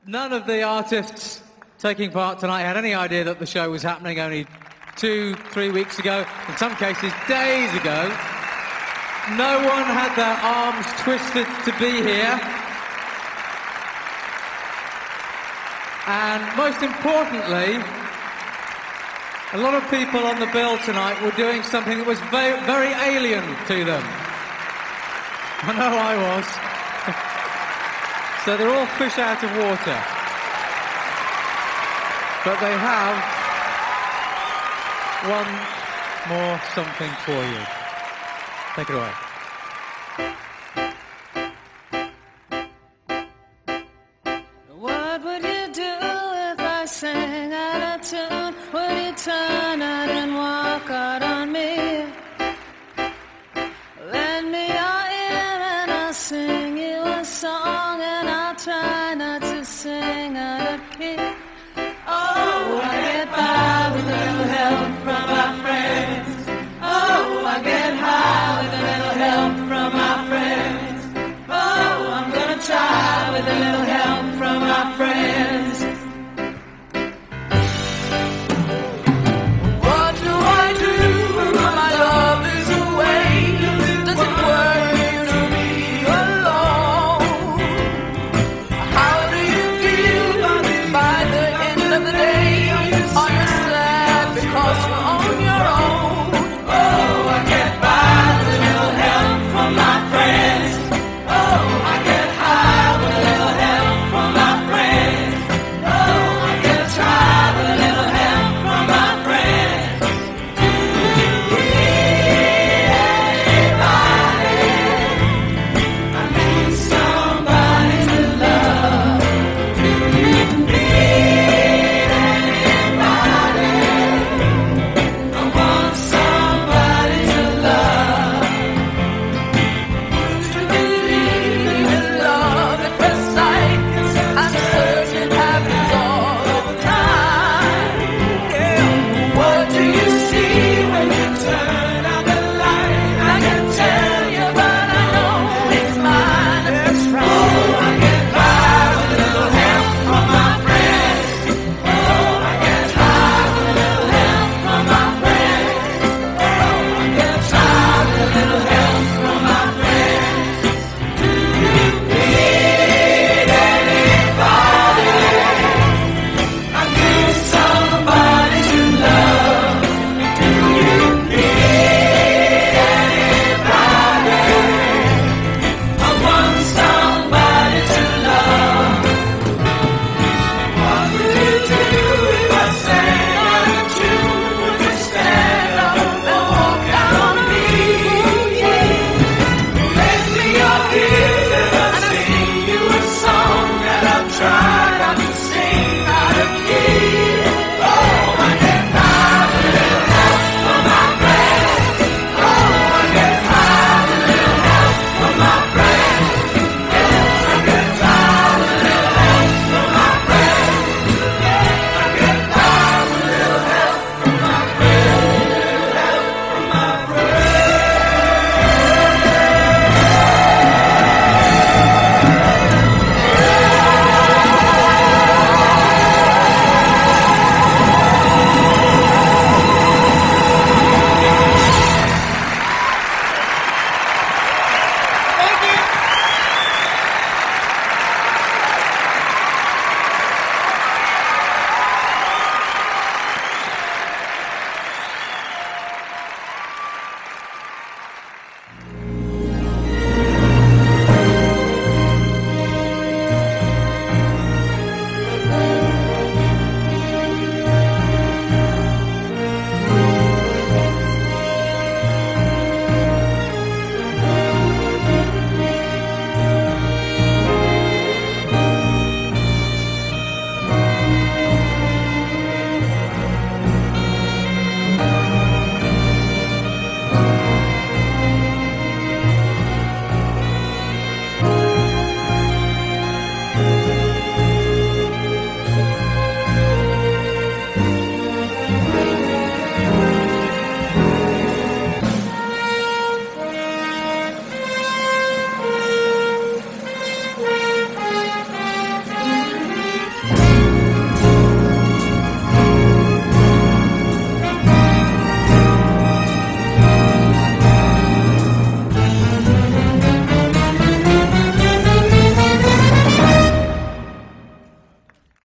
None of the artists taking part tonight had any idea that the show was happening only 2-3 weeks ago, in some cases days ago. No one had their arms twisted to be here. And most importantly, a lot of people on the bill tonight were doing something that was very, very alien to them. I know I was. So they're all fish out of water. But they have one more something for you. Take it away. What would you do if I sang out of tune? Would you turn out and walk out on me? Lend me your ear and I'll sing you a song, and I'll try not to sing out of key. Oh, I get by with a little help from my friends. Oh, I get high with a little help from my friends. Oh, I'm gonna try with a little help